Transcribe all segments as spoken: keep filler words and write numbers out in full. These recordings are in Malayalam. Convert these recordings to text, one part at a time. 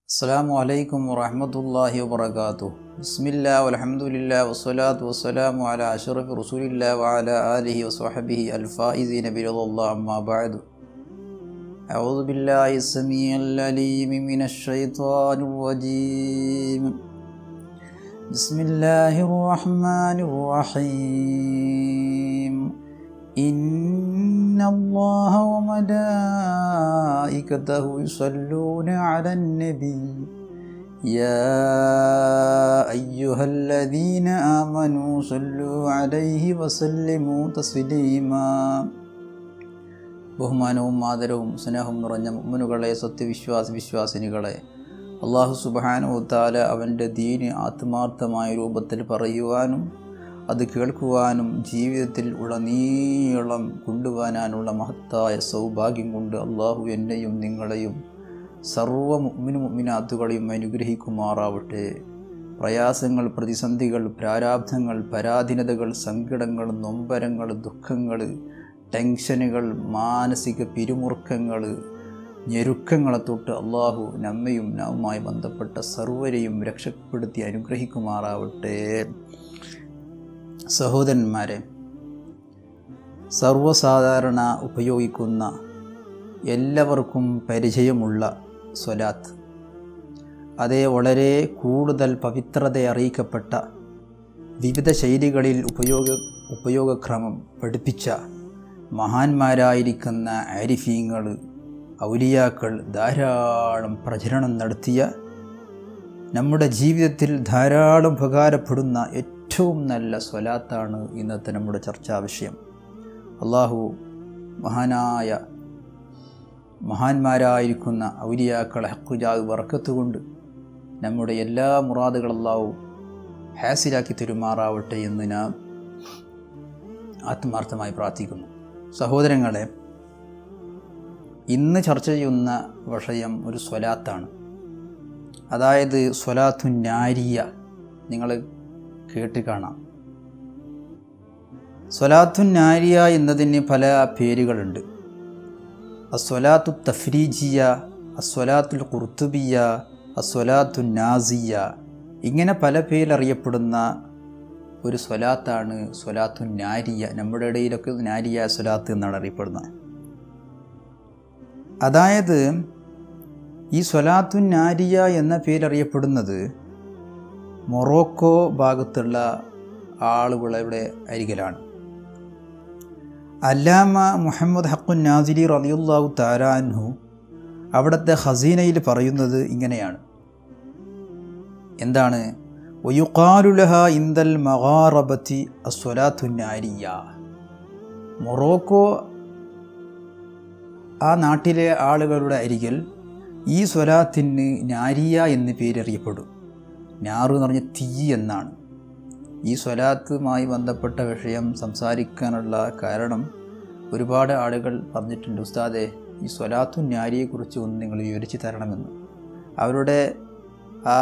അസ്സലാമു അലൈക്കും വറഹ്മത്തുള്ളാഹി വബറകാതുഹു. ബിസ്മില്ലാഹി വൽഹംദുലില്ലാഹി വസ്സലാത്തു വസ്സലാമു അലാ അഷ്റഫി റസൂലില്ലാഹി വഅലാ ആലിഹി വസ്വഹ്ബിഹി അൽഫായിസീന ബിറളില്ലാഹി അമ്മാ ബഅദു. അഊദു ബില്ലാഹി സമീഉൽ അലീം മിനശ് ശൈത്വാനിർ റജീം. ബിസ്മില്ലാഹിർ റഹ്മാനിർ റഹീം. ഇന്നല്ലാഹ വമലായികതഹു യുസല്ലൂന അലൻ നബി യാ അയ്യുഹല്ലദീന ആമനൂ സല്ലൂ അലൈഹി വസല്ലിമൂ തസ്ലീമാ. ബഹുമാനവും ആദരവും സ്നേഹവും നിറഞ്ഞ മുഅ്മിനുകളെ, സത്യവിശ്വാസി വിശ്വാസിനികളെ, അല്ലാഹു സുബ്ഹാനഹു വ തആല അവൻ്റെ ദീന് ആത്മാർത്ഥമായ രൂപത്തിൽ പറയുവാനും അത് കേൾക്കുവാനും ജീവിതത്തിൽ ഉടനീളം കൊണ്ടുപോകാനുള്ള മഹത്തായ സൗഭാഗ്യം കൊണ്ട് അള്ളാഹു എന്നെയും നിങ്ങളെയും സർവ്വ മുഅ്മിനു മുഅ്മിനാത്തുകളെയും അനുഗ്രഹിക്കുമാറാവട്ടെ. പ്രയാസങ്ങൾ, പ്രതിസന്ധികൾ, പ്രാരാബ്ധങ്ങൾ, പരാധീനതകൾ, സങ്കടങ്ങൾ, നൊമ്പരങ്ങൾ, ദുഃഖങ്ങൾ, ടെൻഷനുകൾ, മാനസിക പിരിമുറുക്കങ്ങൾ, ഞെരുക്കങ്ങളെ തൊട്ട് അള്ളാഹു നമ്മയും നാവുമായി ബന്ധപ്പെട്ട സർവ്വരെയും രക്ഷപ്പെടുത്തി അനുഗ്രഹിക്കുമാറാവട്ടെ. സഹോദരന്മാരെ, സർവ്വസാധാരണ ഉപയോഗിക്കുന്ന എല്ലാവർക്കും പരിചയമുള്ള സ്വലാത്ത്, അതേ വളരെ കൂടുതൽ പവിത്രത അറിയിക്കപ്പെട്ട വിവിധ ശൈലികളിൽ ഉപയോഗ ഉപയോഗക്രമം പഠിപ്പിച്ച മഹാന്മാരായിരിക്കുന്ന ആരിഫീങ്ങൾ, ഔലിയാക്കൾ ധാരാളം പ്രചരണം നടത്തിയ, നമ്മുടെ ജീവിതത്തിൽ ധാരാളം ഉപകാരപ്പെടുന്ന ഏറ്റവും നല്ല സ്വലാത്താണ് ഇന്നത്തെ നമ്മുടെ ചർച്ചാ വിഷയം. അള്ളാഹു മഹാനായ മഹാന്മാരായിരിക്കുന്ന ഔലിയാക്കളെ ഹക്കുജാവ് ബർക്കത്ത് കൊണ്ട് നമ്മുടെ എല്ലാ മുറാദുകൾ അള്ളാഹു ഹാസിലാക്കി തെരുമാറാവട്ടെ എന്ന് ഞാൻ ആത്മാർത്ഥമായി പ്രാർത്ഥിക്കുന്നു. സഹോദരങ്ങളെ, ഇന്ന് ചർച്ച ചെയ്യുന്ന വിഷയം ഒരു സ്വലാത്താണ്. അതായത് സ്വലാത്തുൻ നാരിയ. നിങ്ങൾ കേട്ട് കാണാം. സ്വലാത്തുൻ നാരിയ എന്നതിന് പല പേരുകളുണ്ട്. അസ്വലാത്തു തഫ്രീജിയ, അസ്വലാത്തുൽ ഖുർത്തുബിയ, അസ്വലാത്തുൻ നാസിയ, ഇങ്ങനെ പല പേരിലറിയപ്പെടുന്ന ഒരു സ്വലാത്താണ് സ്വലാത്തുൻ നാരിയ. നമ്മുടെ ഇടയിലൊക്കെ നാരിയ സ്വലാത്ത് എന്നാണ് അറിയപ്പെടുന്നത്. അതായത് ഈ സ്വലാത്തുൻ നാരിയ എന്ന പേരറിയപ്പെടുന്നത് മൊറോക്കോ ഭാഗത്തുള്ള ആളുകളുടെ അരികിലാണ്. അല്ലാമ മുഹമ്മദ് ഹഖുൻ നാസിരി റളിയല്ലാഹു തആല അൻഹു അവിടുത്തെ ഖസീനയിൽ പറയുന്നത് ഇങ്ങനെയാണ്. എന്താണ്? വയുഖാലു ലഹാ ഇൻദൽ മഗാറബതി അസ്വലാത്തുൻ നാരിയ. മൊറോക്കോ ആ നാട്ടിലെ ആളുകളുടെ അരികിൽ ഈ സ്വലാത്തിന് നാരിയ എന്ന് പേരറിയപ്പെടും. നാറ് എന്ന് പറഞ്ഞ തീ എന്നാണ്. ഈ സ്വലാത്തുമായി ബന്ധപ്പെട്ട വിഷയം സംസാരിക്കാനുള്ള കാരണം ഒരുപാട് ആളുകൾ പറഞ്ഞിട്ടുണ്ട്, ഉസ്താദെ ഈ സ്വലാത്തുൻ നാരിയെക്കുറിച്ച് ഒന്ന് നിങ്ങൾ വിവരിച്ച് തരണമെന്ന്. അവരുടെ ആ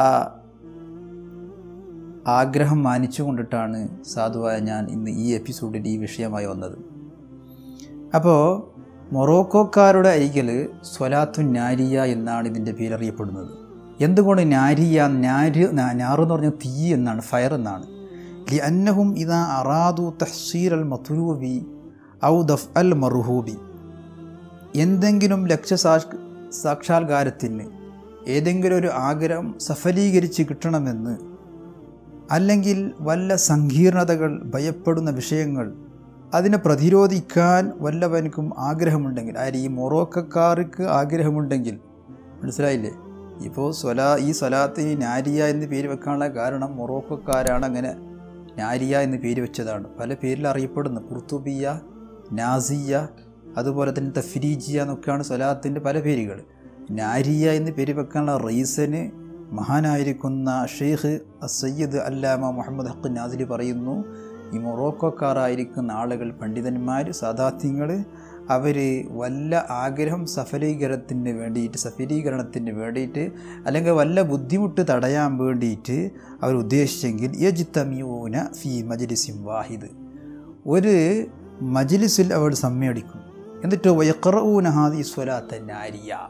ആഗ്രഹം മാനിച്ചു കൊണ്ടിട്ടാണ് സാധുവായ ഞാൻ ഇന്ന് ഈ എപ്പിസോഡിൽ ഈ വിഷയമായി വന്നത്. അപ്പോൾ മൊറോക്കോക്കാരുടെ അരികിൽ സ്വലാത്തുൻ നാരിയ എന്നാണ് ഇതിൻ്റെ പേരറിയപ്പെടുന്നത്. എന്തുകൊണ്ട് നാരിയ? നാര് നാറ് എന്ന് പറഞ്ഞാൽ തീ എന്നാണ്, ഫയർ എന്നാണ്. ലി അന്നഹും ഇദാ അറാദു തഹ്സീൽ അൽ മത്ലൂബി ഔ ദഫ് അൽ മർഹൂബി. എന്തെങ്കിലും ലക്ഷ്യ സാക്ഷാത്കാരത്തിന് ഏതെങ്കിലും ഒരു ആഗ്രഹം സഫലീകരിച്ച് കിട്ടണമെന്ന്, അല്ലെങ്കിൽ വല്ല സങ്കീർണതകൾ, ഭയപ്പെടുന്ന വിഷയങ്ങൾ, അതിനെ പ്രതിരോധിക്കാൻ വല്ലവനക്കും ആഗ്രഹമുണ്ടെങ്കിൽ, ആര്? ഈ മൊറോക്കക്കാർക്ക് ആഗ്രഹമുണ്ടെങ്കിൽ, മനസ്സിലായില്ലേ? ഇപ്പോൾ സ്വലാ ഈ സ്വലാത്തിന് നാരിയ എന്ന് പേര് വെക്കാനുള്ള കാരണം മൊറോക്കോക്കാരാണ് അങ്ങനെ നാരിയ എന്ന് പേര് വെച്ചതാണ്. പല പേരിൽ അറിയപ്പെടുന്നു. ഖുർത്തുബിയ, നാസിയ, അതുപോലെ തന്നെ തഫ്രീജിയ എന്നൊക്കെയാണ് സ്വലാത്തിൻ്റെ പല പേരുകൾ. നാരിയ എന്ന് പേര് വെക്കാനുള്ള റീസന് മഹാനായിരിക്കുന്ന ഷെയ്ഖ് സയ്യിദ് അല്ലാമ മുഹമ്മദ് ഹഖ് നാസിരി പറയുന്നു, ഈ മൊറോക്കോക്കാരായിരിക്കുന്ന ആളുകൾ, പണ്ഡിതന്മാർ, സാദാത്യങ്ങൾ, അവർ വല്ല ആഗ്രഹം സഫലീകരണത്തിന് വേണ്ടിയിട്ട് സഫലീകരണത്തിന് വേണ്ടിയിട്ട് അല്ലെങ്കിൽ വല്ല ബുദ്ധിമുട്ട് തടയാൻ വേണ്ടിയിട്ട് അവർ ഉദ്ദേശിച്ചെങ്കിൽ യജ്തമിഊന ഫീ മജ്ലിസിൻ വാഹിദ്, ഒരു മജ്ലിസിൽ അവർ സമ്മേളിക്കും. എന്നിട്ട് വയഖറഊന ഹാദി സ്വലാത്ത നാരിയ,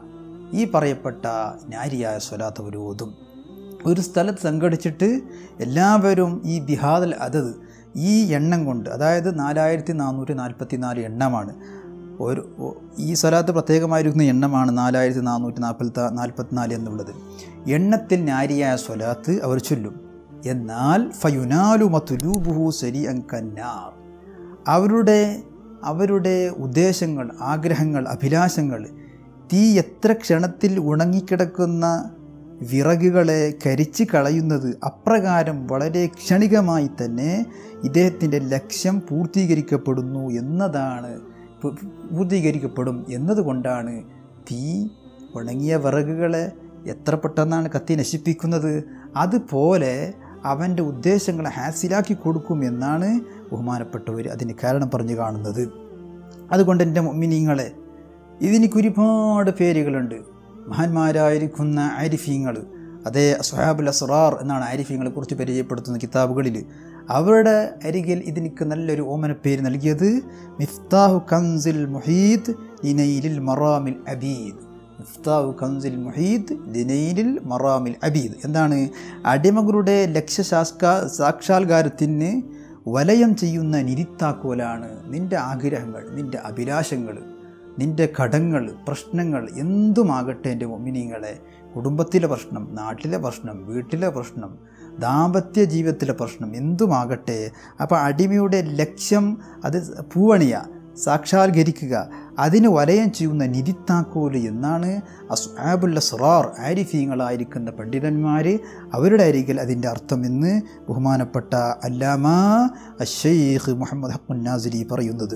ഈ പറയപ്പെട്ട നാരിയായ സ്വലാത്ത് അവർ ഓതും. ഒരു സ്ഥലത്ത് സംഘടിച്ചിട്ട് എല്ലാവരും ഈ ബിഹാദൽ അതത് ഈ എണ്ണം കൊണ്ട്, അതായത് നാലായിരത്തി നാനൂറ്റി നാൽപ്പത്തി നാല് എണ്ണമാണ് ഒരു ഈ സ്വലാത്ത് പ്രത്യേകമായിരിക്കുന്ന എണ്ണമാണ് നാലായിരത്തി നാനൂറ്റി നാൽപ്പത്തി നാൽപ്പത്തിനാല് എന്നുള്ളത്. എണ്ണത്തിൽ നാരിയായ സ്വലാത്ത് അവർ ചൊല്ലും. എന്നാൽ ഫയുനാലു മത്ലൂബുഹു സരിഅൻ കന്നാർ, അവരുടെ അവരുടെ ഉദ്ദേശങ്ങൾ, ആഗ്രഹങ്ങൾ, അഭിലാഷങ്ങൾ തീ എത്ര ക്ഷണത്തിൽ ഉണങ്ങിക്കിടക്കുന്ന വിറകുകളെ കരിച്ച് കളയുന്നത് അപ്രകാരം വളരെ ക്ഷണികമായി തന്നെ ഇദ്ദേഹത്തിൻ്റെ ലക്ഷ്യം പൂർത്തീകരിക്കപ്പെടുന്നു എന്നതാണ് പൂർത്തീകരിക്കപ്പെടും എന്നതുകൊണ്ടാണ് തീ ഉണങ്ങിയ വിറകുകളെ എത്ര പെട്ടെന്നാണ് കത്തി നശിപ്പിക്കുന്നത്, അതുപോലെ അവൻ്റെ ഉദ്ദേശങ്ങളെ ഹാസിലാക്കി കൊടുക്കും എന്നാണ് ബഹുമാനപ്പെട്ടവർ അതിന് കാരണം പറഞ്ഞു കാണുന്നത്. അതുകൊണ്ട് എൻ്റെ മുഅ്മിനീങ്ങളെ, ഇതിനിക്ക് ഒരുപാട് പേരുകളുണ്ട്. മഹാന്മാരായിരിക്കുന്ന ആരിഫീങ്ങൾ, അതേ അസ്ഹാബുൽ അസ്റാർ എന്നാണ് ആരിഫീങ്ങളെ കുറിച്ച് പരിചയപ്പെടുത്തുന്ന കിതാബുകളിൽ. അവരുടെ അരികിൽ ഇതിനിക്ക് നല്ലൊരു ഓമന പേര് നൽകിയത് മിഫ്താഹു കൻസിൽ മുഹീദ് ലിനൈലിൽ മറാമിൽ അബീദ്. മിഫ്താഹു കൻസിൽ മുഹീദ് ലിനൈലിൽ മറാമിൽ അബീദ് എന്താണ്? അടിമകളുടെ ലക്ഷ്യശാസ്ത്ര സാക്ഷാത്കാരത്തിന് വലയം ചെയ്യുന്ന നിരിത്താക്കോലാണ് നിൻ്റെ ആഗ്രഹങ്ങൾ, നിൻ്റെ അഭിലാഷങ്ങൾ, നിൻ്റെ കടങ്ങൾ, പ്രശ്നങ്ങൾ എന്തുമാകട്ടെ എൻ്റെ മുഅ്മിനീങ്ങളെ. കുടുംബത്തിലെ പ്രശ്നം, നാട്ടിലെ പ്രശ്നം, വീട്ടിലെ പ്രശ്നം, ദാമ്പത്യ ജീവിതത്തിലെ പ്രശ്നം എന്തുമാകട്ടെ, അപ്പോൾ അടിമയുടെ ലക്ഷ്യം അത് പൂവണിയ സാക്ഷാത്കരിക്കുക, അതിന് വലയം ചെയ്യുന്ന നിരിത്താക്കോല് എന്നാണ് അസ്ഹാബുൽ അസ്റാർ ആരിഫീങ്ങളായിരിക്കുന്ന പണ്ഡിതന്മാർ അവരുടെ അരികിൽ അതിൻ്റെ അർത്ഥം എന്ന് ബഹുമാനപ്പെട്ട അല്ലാമ അശ്ശൈഖ് മുഹമ്മദ് ഹഖ്ഖുൻ നാസിരി പറയുന്നത്.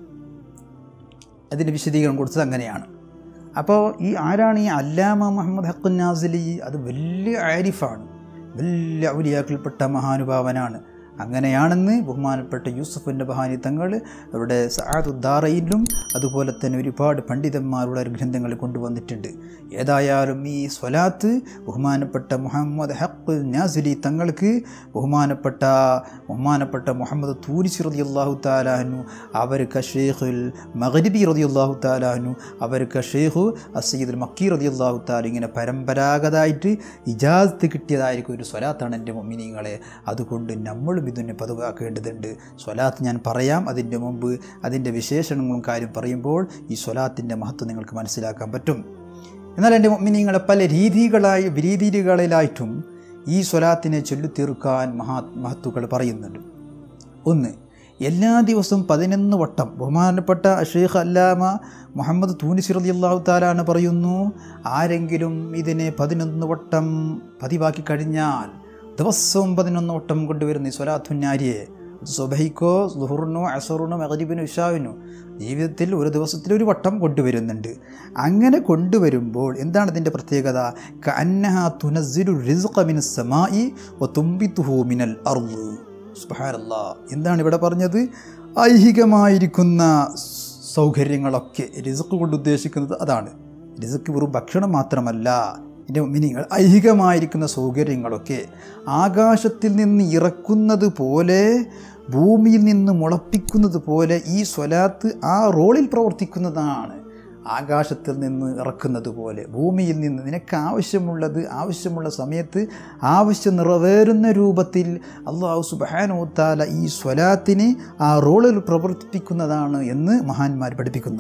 അതിൻ്റെ വിശദീകരണം കൊടുത്തത് അങ്ങനെയാണ്. അപ്പോൾ ഈ ആരാണ് ഈ അല്ലാമ മുഹമ്മദ് ഹഖ്ഖുൻ നാസിരി? അത് വലിയ ആരിഫാണ്, വലിയ ഔലിയാക്കൾപ്പെട്ട മഹാനുഭാവനാണ്. അങ്ങനെയാണെന്ന് ബഹുമാനപ്പെട്ട യൂസുഫ് നബഹാനി തങ്ങൾ അവരുടെ സഅദുദ്ദാറയിലും അതുപോലെ തന്നെ ഒരുപാട് പണ്ഡിതന്മാരുടെ ഗ്രന്ഥങ്ങൾ കൊണ്ടുവന്നിട്ടുണ്ട്. ഏതായാലും ഈ സ്വലാത്ത് ബഹുമാനപ്പെട്ട മുഹമ്മദ് ഹഖ്ഖുൻ നാസിരി തങ്ങൾക്ക് ബഹുമാനപ്പെട്ട ബഹുമാനപ്പെട്ട മുഹമ്മദ് തൂനിസി റളിയല്ലാഹു തആല അൻഹു, അവർക്ക് ഷെയ്ഖുൽ മഗ്രിബി റളിയല്ലാഹു തആല അൻഹു, അവർക്ക് ഷെയ്ഖു അസ്സയ്യിദുൽ മക്കി റളിയല്ലാഹു തആല, ഇങ്ങനെ പരമ്പരാഗതമായിട്ട് ഇജാസത്ത് കിട്ടിയതായിരിക്കും ഒരു സ്വലാത്താണ് എൻ്റെ മുഅ്മിനീങ്ങളെ. അതുകൊണ്ട് നമ്മളും ഇതിനെ പതിവാക്കേണ്ടതുണ്ട്. സ്വലാത്ത് ഞാൻ പറയാം, അതിൻ്റെ മുമ്പ് അതിൻ്റെ വിശേഷണങ്ങളും കാര്യം പറയുമ്പോൾ ഈ സ്വലാത്തിൻ്റെ മഹത്വം നിങ്ങൾക്ക് മനസ്സിലാക്കാൻ പറ്റും. എന്നാൽ എൻ്റെ മുഅ്മിനീങ്ങളെ, പല രീതികളായി രീതികളിലായിട്ടും ഈ സ്വലാത്തിനെ ചൊല്ലിത്തീർക്കാൻ മഹാ മഹത്തുക്കൾ പറയുന്നുണ്ട്. ഒന്ന്, എല്ലാ ദിവസവും പതിനൊന്ന് വട്ടം ബഹുമാനപ്പെട്ട ഷെയ്ഖ് അല്ലാമ മുഹമ്മദ് തൂനിസി റളിയല്ലാഹു തആല പറയുന്നു, ആരെങ്കിലും ഇതിനെ പതിനൊന്ന് വട്ടം പതിവാക്കി കഴിഞ്ഞാൽ, ദിവസവും പതിനൊന്ന് വട്ടം കൊണ്ടുവരുന്ന ഈ സ്വലാത്തുൻ നാരിയെ സുബഹിക്കോ ളുഹറിനോ അസറിനോ മഗ്രിബിനോ ഇശാവിനോ ജീവിതത്തിൽ ഒരു ദിവസത്തിൽ ഒരു വട്ടം കൊണ്ടുവരുന്നുണ്ട്. അങ്ങനെ കൊണ്ടുവരുമ്പോൾ എന്താണ് ഇതിൻ്റെ പ്രത്യേകത? കഅന്നഹാ തുനസ്സിലു റിസ്ഖ മിനസ് സമാഇ വതുംബിതുഹു മിനൽ അർള്. സുബ്ഹാനല്ലാഹ്, എന്താണ് ഇവിടെ പറഞ്ഞത്? ഐഹികമായിരിക്കുന്ന സൗകര്യങ്ങളൊക്കെ റിസ്ഖ് കൊണ്ട് ഉദ്ദേശിക്കുന്നത് അതാണ്. റിസ്ഖ് വെറും ഭക്ഷണം മാത്രമല്ല എൻ്റെ മുഅ്മിനീങ്ങൾ, ഐഹികമായിരിക്കുന്ന സൗകര്യങ്ങളൊക്കെ ആകാശത്തിൽ നിന്ന് ഇറക്കുന്നത് പോലെ, ഭൂമിയിൽ നിന്ന് മുളപ്പിക്കുന്നത് പോലെ ഈ സ്വലാത്ത് ആ റോളിൽ പ്രവർത്തിക്കുന്നതാണ്. ആകാശത്തിൽ നിന്ന് ഇറക്കുന്നത് പോലെ ഭൂമിയിൽ നിന്ന് നിനക്ക് ആവശ്യമുള്ളത് ആവശ്യമുള്ള സമയത്ത് ആവശ്യം നിറവേറുന്ന രൂപത്തിൽ അല്ലാഹു സുബ്ഹാനഹു വ തആല ഈ സ്വലാത്തിനെ ആ റോളിൽ പ്രവർത്തിപ്പിക്കുന്നതാണ് എന്ന് മഹാന്മാർ പഠിപ്പിക്കുന്നു.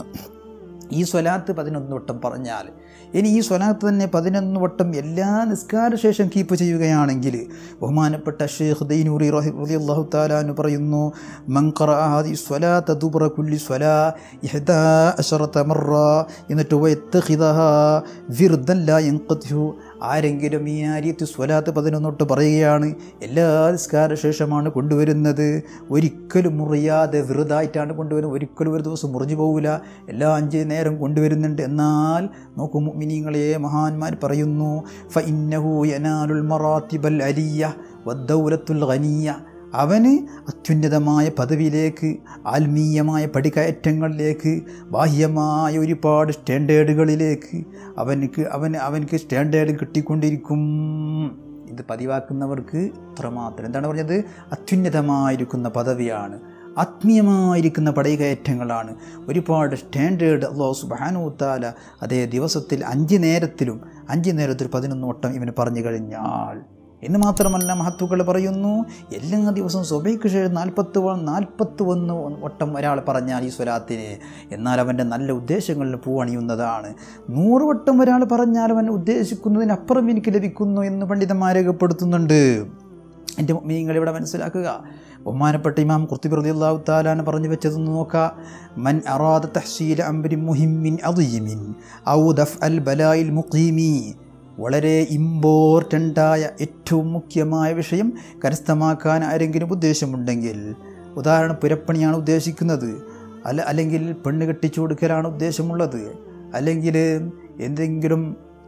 ഈ സ്വലാത്ത് പതിനൊന്ന് വട്ടം പറഞ്ഞാൽ, ഇനി ഈ സ്വലാത്ത് തന്നെ പതിനൊന്ന് വട്ടം എല്ലാ നിസ്കാരശേഷം കീപ്പ് ചെയ്യുകയാണെങ്കിൽ ബഹുമാനപ്പെട്ട ഷെയ്ഖ് ദൈനൂറി റളിയല്ലാഹു തആല അൻഹു പറയുന്നു, മൻ ഖറഅ ഹാദിഹി സ്വലാത്ത ദുബ്റ കുല്ലി സ്വലാ ഇഹ്ദാ അശറത മറ, എന്നിട്ട് വയത്തഖിദഹാ വിർദൻ ലാ യൻഖത്ഹു. ആരെങ്കിലും ഈ ആയത്ത് സ്വലാത്ത് പതിനൊന്നൊട്ട് പറയുകയാണ്, എല്ലാ നിസ്കാരശേഷമാണ് കൊണ്ടുവരുന്നത്, ഒരിക്കലും മുറിയാതെ വെറുതായിട്ടാണ് കൊണ്ടുവരുന്നത്, ഒരിക്കലും ഒരു ദിവസം മുറിഞ്ഞു പോകില്ല, എല്ലാ അഞ്ച് നേരം കൊണ്ടുവരുന്നുണ്ട്. എന്നാൽ നോക്കൂ മുഅ്മിനീങ്ങളെ, മഹാന്മാർ പറയുന്നു, ഫഇന്നഹു യനാലുൽ മറാത്തിബൽ അലിയ വദ്ദൗലത്തുൽ ഗനിയ, അവന് അത്യുന്നതമായ പദവിയിലേക്ക്, ആത്മീയമായ പടികയറ്റങ്ങളിലേക്ക്, ബാഹ്യമായ ഒരുപാട് സ്റ്റാൻഡേർഡുകളിലേക്ക് അവനക്ക് അവന് അവനക്ക് സ്റ്റാൻഡേർഡ് കിട്ടിക്കൊണ്ടിരിക്കും. ഇത് പതിവാക്കുന്നവർക്ക് അത്രമാത്രം എന്താണ് പറഞ്ഞത്? അത്യുന്നതമായിരിക്കുന്ന പദവിയാണ്, ആത്മീയമായിരിക്കുന്ന പടയകയറ്റങ്ങളാണ്. ഒരുപാട് സ്റ്റാൻഡേർഡ് അല്ലാഹു സുബ്ഹാനഹു തആല അതേ ദിവസത്തിൽ അഞ്ച് നേരത്തിലും അഞ്ച് നേരത്തിൽ പതിനൊന്ന് വട്ടം ഇവന് പറഞ്ഞു കഴിഞ്ഞാൽ എന്ന് മാത്രമല്ല, മഹത്തുക്കൾ പറയുന്നു എല്ലാ ദിവസവും സുബഹിക്ക് ശേഷം നാൽപ്പത്തി നാൽപ്പത്തി ഒന്ന് വട്ടം ഒരാൾ പറഞ്ഞാൽ ഈ സ്വലാത്തിനെ, എന്നാൽ അവൻ്റെ നല്ല ഉദ്ദേശങ്ങളിൽ പൂവണിയുന്നതാണ്. നൂറ് വട്ടം ഒരാൾ പറഞ്ഞാൽ അവൻ ഉദ്ദേശിക്കുന്നതിനപ്പുറം എനിക്ക് ലഭിക്കുന്നു എന്ന് പണ്ഡിതന്മാർ രേഖപ്പെടുത്തുന്നുണ്ട്. എൻ്റെ മുഅ്മിനീങ്ങൾ ഇവിടെ മനസ്സിലാക്കുക. ബഹുമാനപ്പെട്ട ഇമാം ഖുർത്തുബി റളിയല്ലാഹു തആല പറഞ്ഞു വെച്ചതെന്ന് നോക്കുക. മൻ അറാദ തഹ്സീല അംരിൻ മുഹിമ്മിൻ അദീമിൻ ഔ ദഫ്അൽ ബലായിൽ മുഖീമി, വളരെ ഇമ്പോർട്ടൻ്റായ ഏറ്റവും മുഖ്യമായ വിഷയം കരസ്ഥമാക്കാൻ ആരെങ്കിലും ഉദ്ദേശമുണ്ടെങ്കിൽ, ഉദാഹരണം പുരപ്പണിയാണ് ഉദ്ദേശിക്കുന്നത്, അല്ല അല്ലെങ്കിൽ പെണ്ണ് കെട്ടിച്ചു കൊടുക്കലാണ് ഉദ്ദേശമുള്ളത്, അല്ലെങ്കിൽ എന്തെങ്കിലും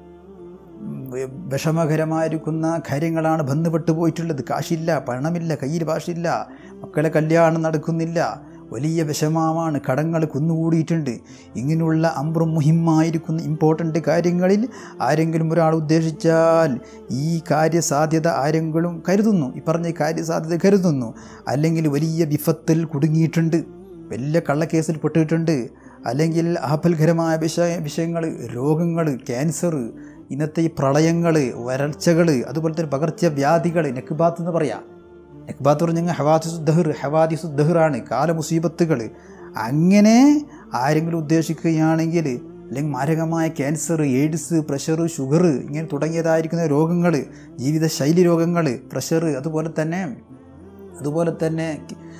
വിഷമകരമായിരിക്കുന്ന കാര്യങ്ങളാണ് ബന്ധപ്പെട്ട് പോയിട്ടുള്ളത്, കാശില്ല, പണമില്ല, കയ്യിൽ കാശില്ല, മക്കളെ കല്യാണം നടക്കുന്നില്ല, വലിയ വിഷമമാണ്, കടങ്ങൾ കുന്നുകൂടിയിട്ടുണ്ട്, ഇങ്ങനെയുള്ള അമ്രും മുഹിമ്മായിരിക്കുന്ന ഇമ്പോർട്ടൻ്റ് കാര്യങ്ങളിൽ ആരെങ്കിലും ഒരാൾ ഉദ്ദേശിച്ചാൽ ഈ കാര്യസാധ്യത ആരെങ്കിലും കരുതുന്നു, ഈ പറഞ്ഞ കാര്യസാധ്യത കരുതുന്നു, അല്ലെങ്കിൽ വലിയ വിപത്തിൽ കുടുങ്ങിയിട്ടുണ്ട്, വലിയ കള്ളക്കേസിൽ പെട്ടിട്ടുണ്ട്, അല്ലെങ്കിൽ ആപൽകരമായ വിഷയ വിഷയങ്ങൾ രോഗങ്ങൾ, ക്യാൻസർ, ഇന്നത്തെ ഈ പ്രളയങ്ങൾ, വരൾച്ചകൾ, അതുപോലെ തന്നെ പകർച്ചവ്യാധികൾ, നെക്ബാത്ത് എന്ന് പറയാം. നെക്ബാത്ത് പറഞ്ഞാൽ ഹവാദിസുദ്ദഹർ ഹവാദിസുദ്ദഹറാണ്, കാലമുസീബത്തുകൾ. അങ്ങനെ ആരെങ്കിലും ഉദ്ദേശിക്കുകയാണെങ്കിൽ, അല്ലെങ്കിൽ മാരകമായ ക്യാൻസർ, എയ്ഡ്സ്, പ്രഷർ, ഷുഗർ ഇങ്ങനെ തുടങ്ങിയതായിരിക്കുന്ന രോഗങ്ങൾ, ജീവിതശൈലി രോഗങ്ങൾ, പ്രഷർ, അതുപോലെ തന്നെ അതുപോലെ തന്നെ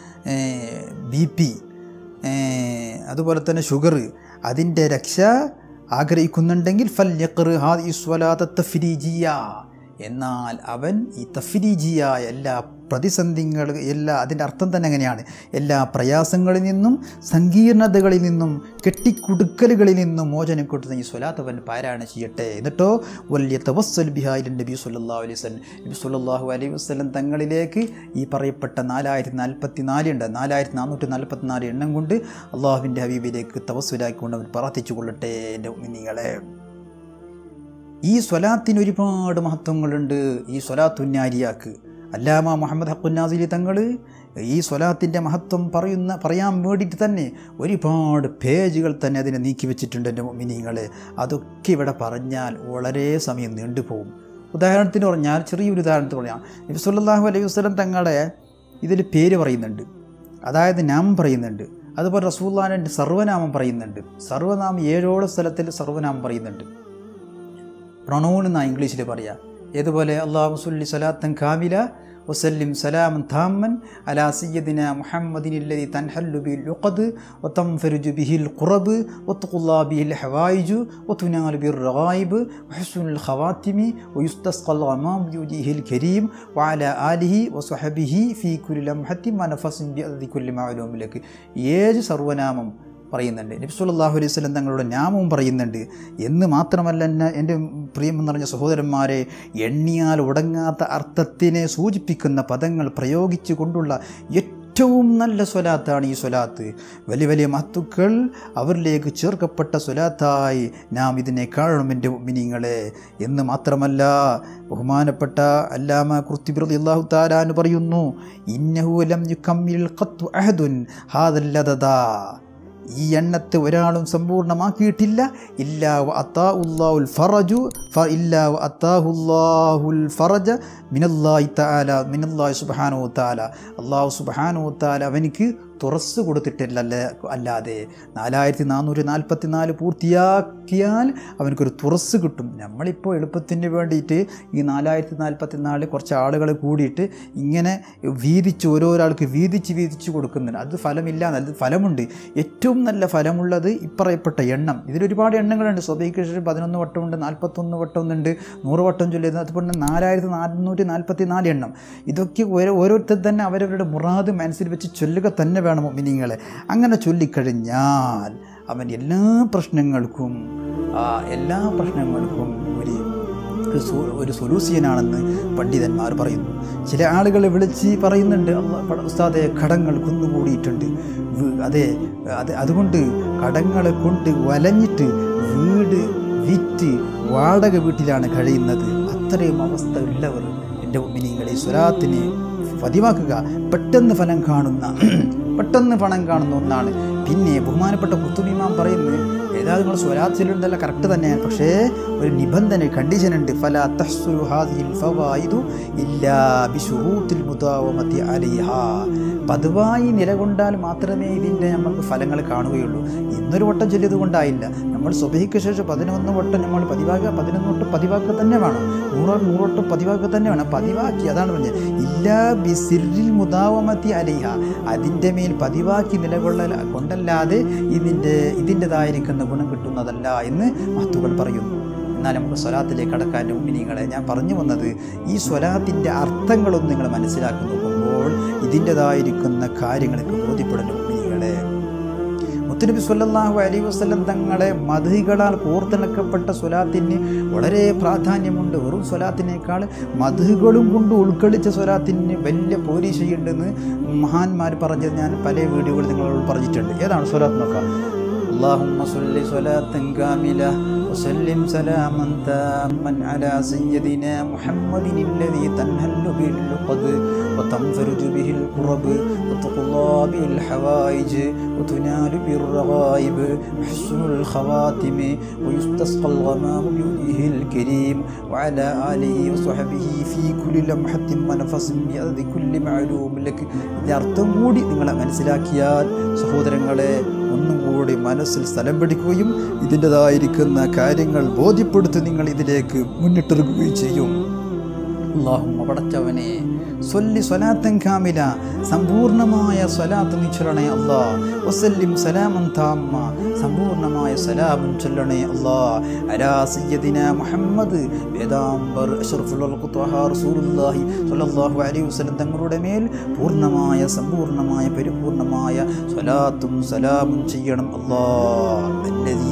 ബി പി, അതുപോലെ തന്നെ ഷുഗർ, അതിൻ്റെ രക്ഷ ആഗ്രഹിക്കുന്നുണ്ടെങ്കിൽ ഫൽ യഖ്റ് ഹാദിഹി സ്വലാത്ത തഫ്രീജിയ, എന്നാൽ അവൻ ഈ തഫ്രീജിയായ എല്ലാ പ്രതിസന്ധികൾ, എല്ലാ അതിൻ്റെ അർത്ഥം തന്നെ എങ്ങനെയാണ്, എല്ലാ പ്രയാസങ്ങളിൽ നിന്നും സങ്കീർണതകളിൽ നിന്നും കെട്ടിക്കുടുക്കലുകളിൽ നിന്നും മോചനം കൊടുത്ത ഈ സ്വലാത്ത് അവൻ പാരായണം ചെയ്യട്ടെ. എന്നിട്ടോ വലിയ തവസ്സൽ ബിഹായിൻ നബി സല്ലല്ലാഹു അലൈഹി വസല്ലം, നബി സല്ലല്ലാഹു അലൈഹി വസല്ലം തങ്ങളിലേക്ക് ഈ പറയപ്പെട്ട നാലായിരത്തി നാൽപ്പത്തി നാല് ഉണ്ട് നാലായിരത്തി നാനൂറ്റി നാൽപ്പത്തി നാല് എണ്ണം കൊണ്ട് അള്ളാഹുവിൻ്റെ ഹബീബിലേക്ക് തവസ്സുലാക്കിക്കൊണ്ട് അവൻ പ്രാർത്ഥിച്ചു കൊള്ളട്ടെ. എൻ്റെ മുഅ്മിനീങ്ങളെ, ഈ സ്വലാത്തിന് ഒരുപാട് മഹത്വങ്ങളുണ്ട്. ഈ സ്വലാത്തുന്നാരിയാക്ക് അല്ലാമ മുഹമ്മദ് ഹഖുന്നാസിലി തങ്ങൾ ഈ സ്വലാത്തിൻ്റെ മഹത്വം പറയുന്ന പറയാൻ വേണ്ടിയിട്ട് തന്നെ ഒരുപാട് പേജുകൾ തന്നെ അതിനെ നീക്കി വെച്ചിട്ടുണ്ട്. എൻ്റെ മുഅ്മിനീങ്ങളെ, അതൊക്കെ ഇവിടെ പറഞ്ഞാൽ വളരെ സമയം നീണ്ടുപോകും. ഉദാഹരണത്തിന് പറഞ്ഞാൽ, ചെറിയൊരു ഉദാഹരണത്തിന് പറഞ്ഞാൽ, നബി സല്ലല്ലാഹു അലൈഹി വസല്ലം തങ്ങളെ ഇതിൽ പേര് പറയുന്നുണ്ട്, അതായത് നാമം പറയുന്നുണ്ട്. അതുപോലെ റസൂലുള്ളാഹിൻ്റെ സർവ്വനാമം പറയുന്നുണ്ട്. സർവ്വനാമം ഏഴോളം സ്ഥലത്തിൽ സർവ്വനാമം പറയുന്നുണ്ട്. പ്രൊണൗൺ എന്നാണ് ഇംഗ്ലീഷിൽ പറയുക. ഏതുപോലെ അല്ലാഹു സ്വല്ലി സ്വലാത്തൻ കാമില വസല്ലിം സലാമൻ താമ്മൻ അലാ സയ്യിദിന മുഹമ്മദിൻ അല്ലദി തൻഹല്ലു ബിൽ ഉഖദ് വതൻഫരുജു ബിഹിൽ ഖുറബ് വതുഖുല്ലാ ബിഹിൽ ഹവായിജു വതുനാലു ബിർ റഗായിബ് വഹുസ്നുൽ ഖവാതിമി വയുസ്തസ്ഖൽ ഗമാം ബിവജിഹിൽ കരീം വഅലാ ആലിഹി വസ്വഹബിഹി ഫീ കുല്ലി ലംഹത്തിൻ വനഫസിൻ ബിഅദി കുല്ലി മഅലൂം ലക്. ഏഴ് സർവനാമം പറയുന്നുണ്ട്. നബി സല്ലല്ലാഹു അലൈഹി വസല്ലം തങ്ങളുടെ നാമവും പറയുന്നുണ്ട്. എന്ന് മാത്രമല്ല, എൻ്റെ പ്രിയം നിറഞ്ഞ സഹോദരന്മാരെ, എണ്ണിയാൽ ഉടങ്ങാത്ത അർത്ഥത്തിനെ സൂചിപ്പിക്കുന്ന പദങ്ങൾ പ്രയോഗിച്ചു കൊണ്ടുള്ള ഏറ്റവും നല്ല സ്വലാത്താണ് ഈ സ്വലാത്ത്. വലിയ വലിയ മഹത്തുക്കൾ അവരിലേക്ക് ചേർക്കപ്പെട്ട സ്വലാത്തായി നാം ഇതിനെ കാണണം എൻ്റെ മുഅ്മിനീങ്ങളെ. എന്ന് മാത്രമല്ല, ബഹുമാനപ്പെട്ട അല്ലാമ ഖുർത്തുബി റളിയല്ലാഹു തആല അൻഹു പറയുന്നു, ഇന്നഹു ലം യുകമ്മിൽ ഖത്തു അഹദുൻ ഹാദൽ ലദദ, ഈ എണ്ണത്തെ ഒരാളും സമ്പൂർണ്ണമാക്കിയിട്ടില്ല. ഇല്ലാ വ അതാഉല്ലാഹുൽ ഫറജു ഫ ഇല്ലാ വ അതാഹുല്ലാഹുൽ ഫറജ മിനല്ലാഹി തആല മിനല്ലാഹി സുബ്ഹാനഹു തആല, അല്ലാഹു സുബ്ഹാനഹു തആല അവനിക്ക് തുറസ് കൊടുത്തിട്ടില്ല അല്ലാതെ. നാലായിരത്തി നാനൂറ്റി നാൽപ്പത്തി നാല് പൂർത്തിയാക്കിയാൽ അവനക്കൊരു തുറസ് കിട്ടും. നമ്മളിപ്പോൾ എളുപ്പത്തിന് വേണ്ടിയിട്ട് ഈ നാലായിരത്തി നാൽപ്പത്തി നാല് കുറച്ച് ആളുകൾ കൂടിയിട്ട് ഇങ്ങനെ വീതിച്ച് ഓരോരാൾക്ക് വീതിച്ച് വീതിച്ച് കൊടുക്കുന്നുണ്ട്. അത് ഫലമില്ല, അത് ഫലമുണ്ട്. ഏറ്റവും നല്ല ഫലമുള്ളത് ഇപ്പറയപ്പെട്ട എണ്ണം. ഇതിലൊരുപാട് എണ്ണങ്ങളുണ്ട്. സ്വബഹിക്ക് ശേഷം പതിനൊന്ന് വട്ടമുണ്ട്, നാൽപ്പത്തൊന്ന് വട്ടമുണ്ട്, നൂറ് വട്ടം ചൊല്ലുന്നത്. അതുപോലെ നാലായിരത്തി നാനൂറ്റി നാൽപ്പത്തി നാല് എണ്ണം. ഇതൊക്കെ ഓരോ ഓരോരുത്തർ തന്നെ അവരവരുടെ മുറാദ് മനസ്സിൽ വെച്ച് ചൊല്ലുക തന്നെ വേണം മുഅ്മിനീങ്ങളെ. അങ്ങനെ ചൊല്ലിക്കഴിഞ്ഞാൽ അവൻ എല്ലാ പ്രശ്നങ്ങൾക്കും എല്ലാ പ്രശ്നങ്ങൾക്കും ഒരു ഒരു സൊല്യൂഷ്യനാണെന്ന് പണ്ഡിതന്മാർ പറയുന്നു. ചില ആളുകൾ വിളിച്ച് പറയുന്നുണ്ട്, അല്ലാഹ് ഉസ്താദെ കടങ്ങൾ കുന്നുകൂടിയിട്ടുണ്ട്, അതെ അത് അതുകൊണ്ട് കടങ്ങളെ കൊണ്ട് വലഞ്ഞിട്ട് വീട് വിറ്റ് വാടക വീട്ടിലാണ് കഴിയുന്നത്. അത്രയും അവസ്ഥ ഉള്ളവർ എൻ്റെ മുഅ്മിനീങ്ങളെ സ്വലാത്തിനെ പതിവാക്കുക. പെട്ടെന്ന് ഫലം കാണുന്ന പെട്ടെന്ന് പണം കാണുന്ന ഒന്നാണ്. പിന്നെ ബഹുമാനപ്പെട്ട ഖുത്ബി ഇമാം പറയുന്നത് ഏതായാലും നിങ്ങൾ സ്വലാത്ത് ചൊല്ലുന്നതല്ല കറക്റ്റ് തന്നെയാണ്, പക്ഷേ ഒരു നിബന്ധന കണ്ടീഷൻ ഉണ്ട്. ഫലാ തഹ്സുലു ഹാദിഹിൽ ഫവായിദു ഇല്ലാ ബിശുറൂത്തിൽ മുദാവമതി അലൈഹാ. പതിവായി നിലകൊണ്ടാൽ മാത്രമേ ഇതിൻ്റെ നമുക്ക് ഫലങ്ങൾ കാണുകയുള്ളൂ. ഇന്നൊരു വട്ടം ചൊല്ലിയത് കൊണ്ടായില്ല. നമ്മൾ സുബഹിക്ക് ശേഷം പതിനൊന്ന് വട്ടം നമ്മൾ പതിവാക്കുക, പതിനൊന്ന് വട്ടം പതിവാക്കുക തന്നെ വേണം, നൂറോ നൂറ് വട്ടം പതിവാക്കുക തന്നെ വേണം. പതിവാക്കി, അതാണ് പറഞ്ഞത്, ഇല്ലാ ബിസിറിൽ മുദാവമതി അലൈഹ, അതിൻ്റെ മേൽ പതിവാക്കി നിലകൊള്ളൽ കൊണ്ടല്ലാതെ ഇതിൻ്റെ ഇതിൻ്റെതായിരിക്കുന്ന ഗുണം കിട്ടുന്നതല്ല എന്ന് മഹത്തുക്കൾ പറയുന്നു. എന്നാൽ നമുക്ക് സ്വലാത്തിലേക്ക് കടക്കാൻ മുഅ്മിനീങ്ങളെ, ഞാൻ പറഞ്ഞു വന്നത് ഈ സ്വലാത്തിൻ്റെ അർത്ഥങ്ങളൊന്നും നിങ്ങൾ മനസ്സിലാക്കി നോക്കുമ്പോൾ ഇതിൻ്റെതായിരിക്കുന്ന കാര്യങ്ങൾക്ക് ബോധ്യപ്പെടുന്ന മുഅ്മിനീങ്ങളെ, മുത്തുനബി സ്വല്ലല്ലാഹു അലൈഹി വസല്ലം തങ്ങളെ മദ്ഹുകളാൽ കോർത്തിണക്കപ്പെട്ട സ്വലാത്തിന് വളരെ പ്രാധാന്യമുണ്ട്. വെറും സ്വലാത്തിനേക്കാൾ മദ്ഹുകളും കൊണ്ട് ഉൾക്കൊള്ളിച്ച സ്വലാത്തിന് വലിയ പോലീശയുണ്ടെന്ന് മഹാന്മാർ പറഞ്ഞത് ഞാൻ പല വീഡിയോകളിൽ നിങ്ങളോട് പറഞ്ഞിട്ടുണ്ട്. ഏതാണ് സ്വലാത്ത് നോക്കാം. اللهم صل صلاة كاملة وسلم سلاما تاما على سيدنا محمد الذي تنهل به اللقد وتنفرج به الكرب وتقضى به الحوائج وتنال به الرغائب وحسن الخواتم ويستسقى الغمام بوجهه الكريم وعلى آله وصحبه في كل لمحة ونفس بيد كل معلوم لك. ഇതിൻ്റെ അർത്ഥം കൂടി നിങ്ങളെ മനസ്സിലാക്കിയാൽ സഹോദരങ്ങളെ ഒന്നും കൂടി മനസ്സിൽ സ്ഥലം പിടിക്കുകയും ഇതിൻ്റെതായിരിക്കുന്ന കാര്യങ്ങൾ ബോധ്യപ്പെടുത്തി നിങ്ങൾ ഇതിലേക്ക് മുന്നിട്ടിറങ്ങുകയും ചെയ്യും. അല്ലാഹുമ്മ പടച്ചവനെ സ്വല്ലി സ്വലാത്തൻ കാമില, സമ്പൂർണമായ സ്വലാത്ത് നീ ചൊല്ലണേ അല്ലാ. വസല്ലിം സലാമൻ താമ്മ, സമ്പൂർണമായ സലാമും ചൊല്ലണേ അല്ലാ. അലാ സയ്യിദിനാ മുഹമ്മദ്, വേദാംബർ അഷ്റഫുൽ ഖൽഖ് റസൂലുള്ളാഹി സ്വല്ലല്ലാഹു അലൈഹി വസല്ലം തങ്ങളുടെ മേൽ പൂർണ്ണമായ സമ്പൂർണമായ പരിപൂർണമായ സ്വലാത്തും സലാമും ചെയ്യണം അല്ലാ. അല്ലദീ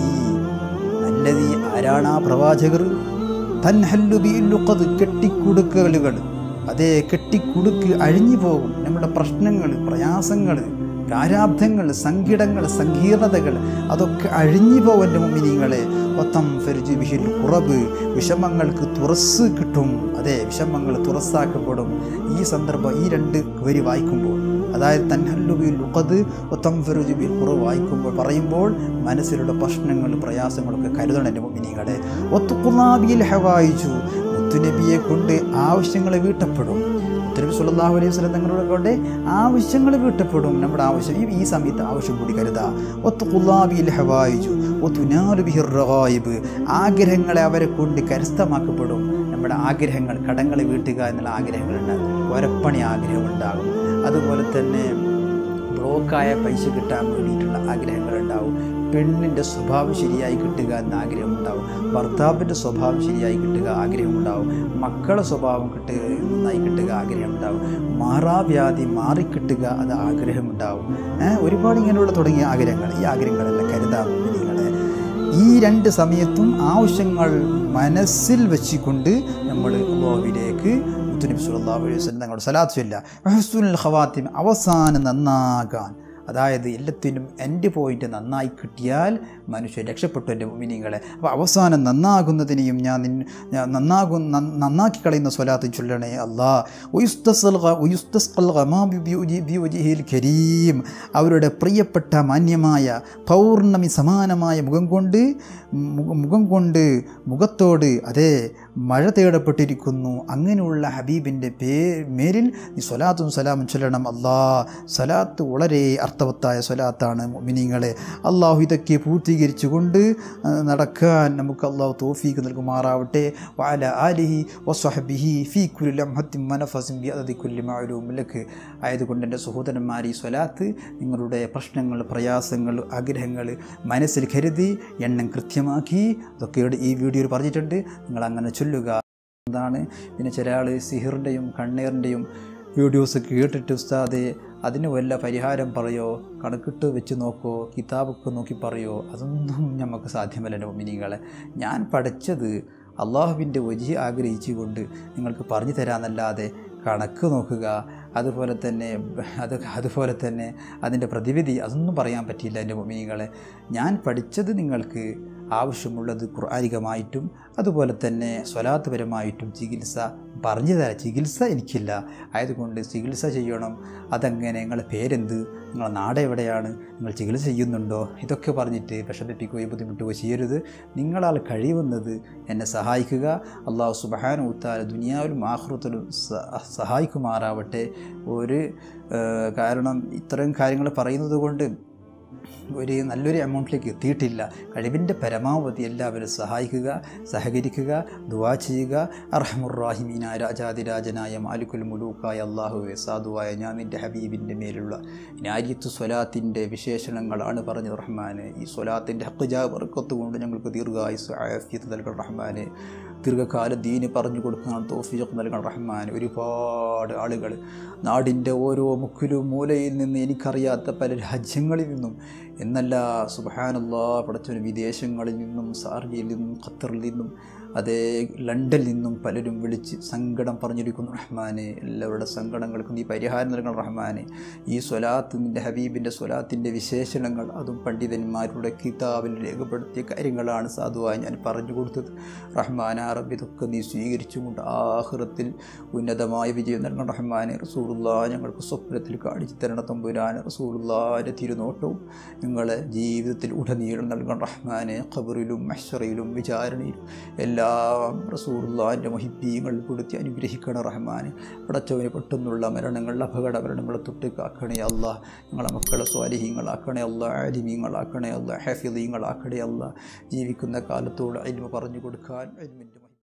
അല്ലദീ ആരാണ് ആ പ്രവാചകർ? തൻഹല്ലു ബിൽ ലുഖദ്, കെട്ടിക്കുടുക്കലുകൾ, അതേ കെട്ടിക്കുടുക്ക് അഴിഞ്ഞു പോകും. നമ്മുടെ പ്രശ്നങ്ങൾ, പ്രയാസങ്ങൾ, പ്രാരാബ്ധങ്ങൾ, സങ്കടങ്ങൾ, സങ്കീർണതകൾ അതൊക്കെ അഴിഞ്ഞു പോവൻ്റെ മുഅ്മിനീങ്ങളെ. ഒത്തം ഫർജു ബിഹിൽ ഖുറബ്, വിഷമങ്ങൾക്ക് തുറസ് കിട്ടും. അതെ, വിഷമങ്ങൾ തുറസാക്കപ്പെടും. ഈ സന്ദർഭം ഈ രണ്ട് വരി വായിക്കുമ്പോൾ, അതായത് തൻഹല്ലു ബിൽ ലുഖദ് ഒത്തം ഫർജു ബിൽ ഖുറബ് വായിക്കുമ്പോൾ പറയുമ്പോൾ മനസ്സിലുള്ള പ്രശ്നങ്ങൾ, പ്രയാസങ്ങളൊക്കെ കരുതണം എൻ്റെ മുഅ്മിനീങ്ങളെ. വത്തുഖ്ളാ ബിൽ ഹവായിജു, മുത്തുനബിയെ കൊണ്ട് ആവശ്യങ്ങൾ വീട്ടപ്പെടും. മുത്തുനബി സ്വല്ലല്ലാഹു അലൈഹി വസല്ലം തങ്ങളുടെ കൊണ്ട് ആവശ്യങ്ങൾ വീട്ടപ്പെടും. നമ്മുടെ ആവശ്യം ഈ ഈ സമയത്ത് ആവശ്യം കൂടി കരുതാം. വത്തുഖ്ളാ ബിൽ ഹവായിജു വതുനാലു ബിഹിർ റഗായിബ്, ആഗ്രഹങ്ങളെ അവരെ കൊണ്ട് കരസ്ഥമാക്കപ്പെടും. നമ്മുടെ ആഗ്രഹങ്ങൾ, കടങ്ങൾ വീട്ടുക എന്നുള്ള ആഗ്രഹങ്ങളുണ്ടാകും, ഒരപ്പണി ആഗ്രഹമുണ്ടാകും, അതുപോലെ തന്നെ ബ്ലോക്കായ പൈസ കിട്ടാൻ വേണ്ടിയിട്ടുള്ള ആഗ്രഹങ്ങളുണ്ടാവും, പെണ്ണിൻ്റെ സ്വഭാവം ശരിയായി കിട്ടുക എന്ന ആഗ്രഹമുണ്ടാവും, ഭർത്താവിൻ്റെ സ്വഭാവം ശരിയായി കിട്ടുക ആഗ്രഹമുണ്ടാവും, മക്കളുടെ സ്വഭാവം കിട്ടുക നന്നായി കിട്ടുക ആഗ്രഹമുണ്ടാവും, മാറാവ്യാധി മാറിക്കിട്ടുക അത് ആഗ്രഹമുണ്ടാവും. ഒരുപാട് ഇങ്ങനെയുള്ള തുടങ്ങിയ ആഗ്രഹങ്ങൾ, ഈ ആഗ്രഹങ്ങളെല്ലാം കരുതാം നിങ്ങളെ. ഈ രണ്ട് സമയത്തും ആവശ്യങ്ങൾ മനസ്സിൽ വെച്ചുകൊണ്ട് നമ്മൾ അല്ലാഹുവിലേക്ക് മുത്തുനബി സ്വല്ലല്ലാഹു അലൈഹി വസല്ലം തങ്ങളുടെ സ്വലാത്ത് ചൊല്ലുക. ഹുസ്നുൽ ഖവാത്തിം, അവസാനം നന്നാകാൻ, അതായത് എല്ലാത്തിനും എൻഡ് പോയിൻ്റ് നന്നായി കിട്ടിയാൽ മനുഷ്യൻ രക്ഷപ്പെട്ടു എൻ്റെ മുഅ്മിനീങ്ങളെ. അപ്പോൾ അവസാനം നന്നാകുന്നതിനെയും ഞാൻ നന്നാകും നന്നാക്കി കളയുന്ന സ്വലാത്ത് ചൊല്ലണേ അല്ലാ. കരീം, അവരുടെ പ്രിയപ്പെട്ട മാന്യമായ പൗർണമി സമാനമായ മുഖം കൊണ്ട് മുഖം കൊണ്ട് മുഖത്തോട് അതേ മഴ തേടപ്പെട്ടിരിക്കുന്നു. അങ്ങനെയുള്ള ഹബീബിൻ്റെ പേ മേരിൽ നീ സ്വലാത്തും സലാമും ചൊല്ലണം അല്ലാ. സ്വലാത്ത് വളരെ അർത്ഥവത്തായ സ്വലാത്താണ് മുഅ്മിനീങ്ങളെ. അള്ളാഹു ഇതൊക്കെ പൂർത്തീകരിച്ചു കൊണ്ട് നടക്കാൻ നമുക്ക് അള്ളാഹു തൗഫീഖ് നൽകുമാറാവട്ടെ. വഅലാ ആലിഹി വസ്വഹ്ബിഹി ഫീ കുല്ലി ലംഹത്തിൻ വനഫസിൻ ബിഅദദി കുല്ലി മഅലൂം ലക്. ആയതുകൊണ്ട് എൻ്റെ സഹോദരന്മാർ, ഈ സ്വലാത്ത് നിങ്ങളുടെ പ്രശ്നങ്ങൾ, പ്രയാസങ്ങൾ, ആഗ്രഹങ്ങൾ മനസ്സിൽ കരുതി എണ്ണം കൃത്യമാക്കി അതൊക്കെ ഈ വീഡിയോയിൽ പറഞ്ഞിട്ടുണ്ട്, നിങ്ങൾ അങ്ങനെ ചൊല്ലുക എന്നതാണ്. പിന്നെ ചില ആൾ സിഹിറിൻ്റെയും കണ്ണീറിൻ്റെയും വീഡിയോസ് കേട്ടിട്ട് ഉസ്താദേ അതിന് വല്ല പരിഹാരം പറയോ, കണക്കിട്ട് വെച്ച് നോക്കോ, കിതാബൊക്കെ നോക്കി പറയോ, അതൊന്നും നമുക്ക് സാധ്യമല്ല എൻ്റെ മുഅ്മിനീങ്ങളെ. ഞാൻ പഠിച്ചത് അള്ളാഹുവിൻ്റെ വജി ആഗ്രഹിച്ചുകൊണ്ട് നിങ്ങൾക്ക് പറഞ്ഞു തരാമെന്നല്ലാതെ കണക്ക് നോക്കുക, അതുപോലെ തന്നെ അത് അതുപോലെ തന്നെ അതിൻ്റെ പ്രതിവിധി അതൊന്നും പറയാൻ പറ്റിയില്ല എൻ്റെ മുഅ്മിനീങ്ങളെ. ഞാൻ പഠിച്ചത് നിങ്ങൾക്ക് ആവശ്യമുള്ളത് ഖുർആനികമായിട്ടും അതുപോലെ തന്നെ സ്വലാത്ത് പരമായിട്ടും ചികിത്സ പറഞ്ഞു തരാം. ചികിത്സ എനിക്കില്ല, ആയതുകൊണ്ട് ചികിത്സ ചെയ്യണം. അതെങ്ങനെ, നിങ്ങളുടെ പേരെന്ത്, നിങ്ങളുടെ നാട് എവിടെയാണ്, നിങ്ങൾ ചികിത്സ ചെയ്യുന്നുണ്ടോ, ഇതൊക്കെ പറഞ്ഞിട്ട് വിഷമിപ്പിക്കുകയോ ബുദ്ധിമുട്ടുകയോ ചെയ്യരുത്. നിങ്ങളാൽ കഴിയുന്നത് എന്നെ സഹായിക്കുക. അള്ളാഹു സുബ്ഹാനഹു വ തആല ദുനിയാവിലും ആഖിറത്തിലും സഹായിക്കുമാറാവട്ടെ. ഒരു കാരണം ഇത്തരം കാര്യങ്ങൾ പറയുന്നത് കൊണ്ട് ഒരു നല്ലൊരു എമൗണ്ടിലേക്ക് എത്തിയിട്ടില്ല. കഴിവിൻ്റെ പരമാവധി എല്ലാവരും സഹായിക്കുക, സഹകരിക്കുക, ദുആ ചെയ്യുക. അർഹമുർ-റാഹിമീനായ രാജാതിരാജനായ മാലിക്കുൽ മുലൂക്കായ അല്ലാഹുവേ, സാധുവായ ഞാൻ നിൻ്റെ ഹബീബിൻ്റെ മേലുള്ള നാരിയത്തു സ്വലാത്തിൻ്റെ വിശേഷണങ്ങളാണ് പറഞ്ഞത് റഹ്മാനെ. ഈ സ്വലാത്തിൻ്റെ ഹഖ് ജാ ബർക്കത്ത് കൊണ്ട് ഞങ്ങൾക്ക് ദീർഘായുസ്സും ആഫിയത്ത് നൽകണം റഹ്മാനെ. ദീർഘകാല ദീന് പറഞ്ഞു കൊടുക്കാൻ തൗഫീഖ് നൽകണം റഹ്മാൻ. ഒരുപാട് ആളുകൾ നാടിൻ്റെ ഓരോ മുക്കിലും മൂലയിൽ നിന്ന് എനിക്കറിയാത്ത പല രാജ്യങ്ങളിൽ നിന്നും എന്നല്ല സുബ്ഹാനല്ലാഹ് പടച്ചവൻ വിദേശങ്ങളിൽ നിന്നും സാർജയിൽ നിന്നും ഖത്തറിൽ നിന്നും അതേ ലണ്ടനിൽ നിന്നും പലരും വിളിച്ച് സങ്കടം പറഞ്ഞിരിക്കുന്നു റഹ്മാനെ. എല്ലാവരുടെ സങ്കടങ്ങൾക്കും നീ പരിഹാരം നൽകണം റഹ്മാനെ. ഈ സ്വലാത്ത് നിൻ്റെ ഹബീബിൻ്റെ സ്വലാത്തിൻ്റെ വിശേഷണങ്ങൾ അതും പണ്ഡിതന്മാരുടെ കിതാബിൽ രേഖപ്പെടുത്തിയ കാര്യങ്ങളാണ് സാധുവായി ഞാൻ പറഞ്ഞു കൊടുത്തത് റഹ്മാൻ. ആ റബ്ബ് ഇതൊക്കെ നീ സ്വീകരിച്ചുകൊണ്ട് ആഖിറത്തിൽ ഉന്നതമായ വിജയം നൽകണം റഹ്മാനെ. റസൂലുള്ളാഹ് ഞങ്ങൾക്ക് സ്വപ്നത്തിൽ കാണിച്ചു തരണ തമ്പുരാൻ. റസൂലുള്ളാഹിൻ്റെ തിരുനോട്ടവും ഞങ്ങളെ ജീവിതത്തിൽ ഉടനീളം നൽകണം റഹ്മാനെ. ഖബറിലും മഹ്ശറിലും വിചാരണയിലും എല്ലാം റസൂലുള്ളാഹിൻ്റെ മുഹിബ്ബീങ്ങൾ കൊടുത്തി അനുഗ്രഹിക്കണം റഹ്മാനെ. പടച്ചവന് പെട്ടെന്നുള്ള മരണങ്ങൾ, അപകട മരണങ്ങളെ തൊട്ട് കാക്കണേ അല്ലാഹ്. ഞങ്ങളെ മക്കളെ സ്വാലിഹീങ്ങളാക്കണേ അല്ലാഹ്, ആലിമീങ്ങളാക്കണേ അല്ലാഹ്, ഹഫീളീങ്ങളാക്കണേ അല്ലാഹ്. ജീവിക്കുന്ന കാലത്തോട് ഇൽമ പറഞ്ഞു കൊടുക്കാൻ ഇൽമിൻ്റെ